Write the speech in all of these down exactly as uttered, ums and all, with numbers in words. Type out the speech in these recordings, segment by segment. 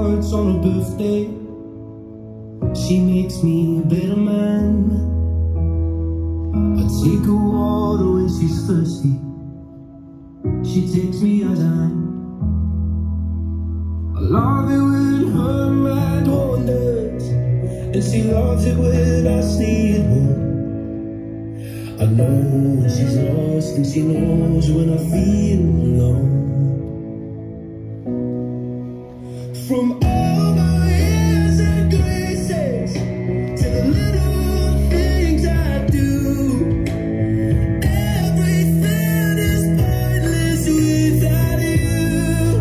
hearts on her birthday. She makes me a better man. I take her water when she's thirsty. She takes me as I am. I love it when her mind wanders, and she loves it when I stay at home. I know when she's lost, and she knows when I feel alone. From all my years and graces to the little things I do, everything is pointless without you.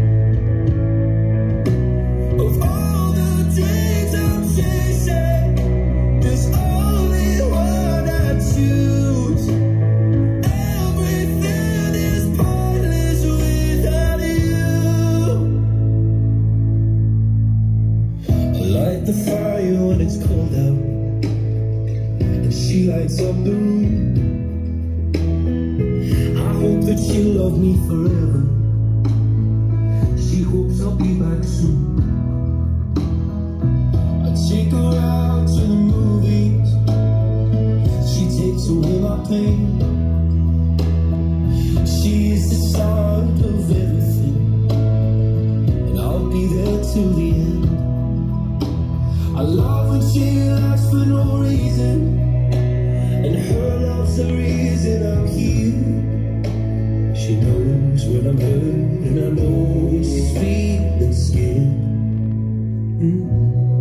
Of all the dreams I'm chasing, there's only one I choose. Everything is pointless without you. I light the fire when it's cold out, and she lights up the room. I hope that she'll love me forever. She hopes I'll be back soon. I take her out to the movies. She takes away my pain. She is the start of everything, and I'll be there till the end. I love when she laughs for no reason, and her love's the reason I'm here. She knows when I'm hurt, and I know when she's feeling scared. Mm.